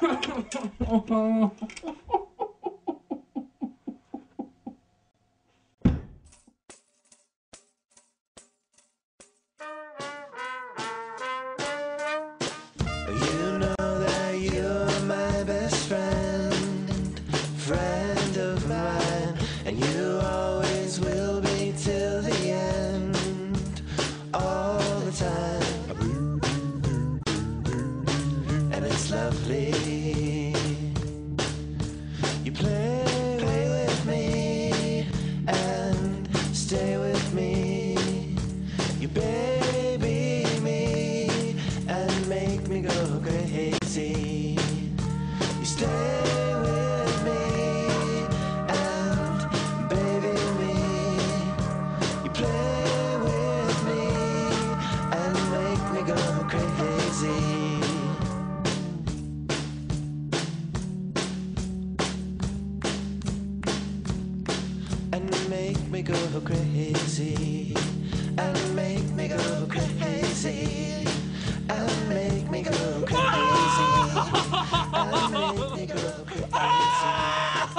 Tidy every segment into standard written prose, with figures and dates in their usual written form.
You know that you're my best friend, friend of mine, and you always will be till the end, all the time, and it's lovely. You play with me and stay with me. You baby me and make me go crazy. You stay with me and baby me. You play with me and make me go crazy. And make me go crazy. And make me go crazy. And make me go crazy. And make me go crazy.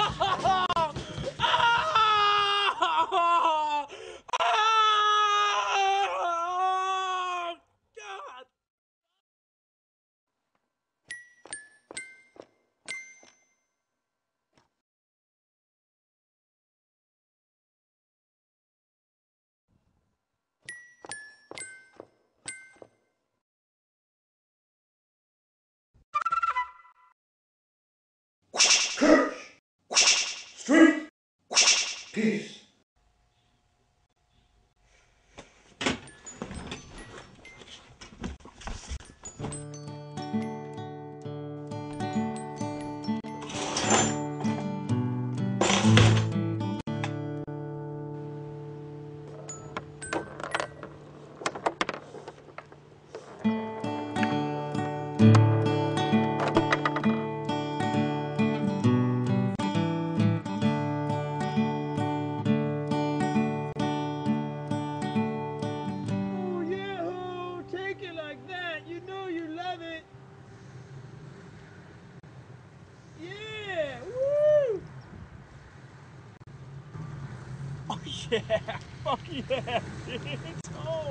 Street, peace. Yeah, fuck yeah, bitch. Oh.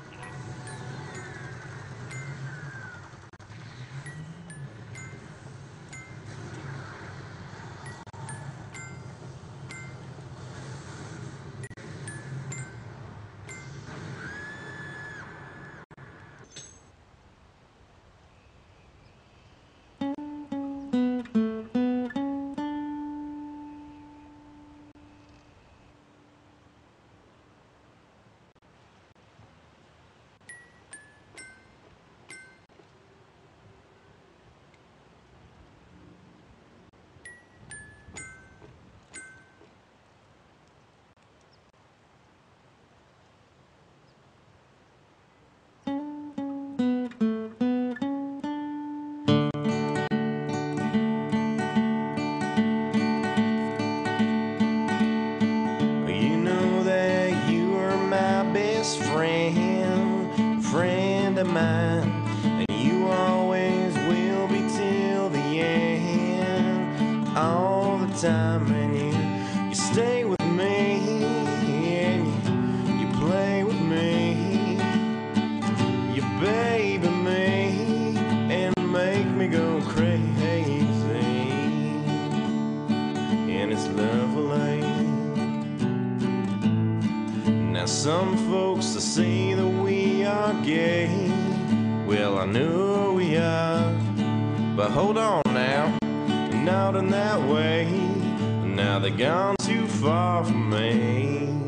You know that you are my best friend, friend of mine, and you always will be till the end, all the time. And you stay with me, and you play with me, you baby me, and make me go crazy, and it's lovely. Now some folks they say that we are gay. Well, I know we are, but hold on now, not in that way. Now they're gone too far from me.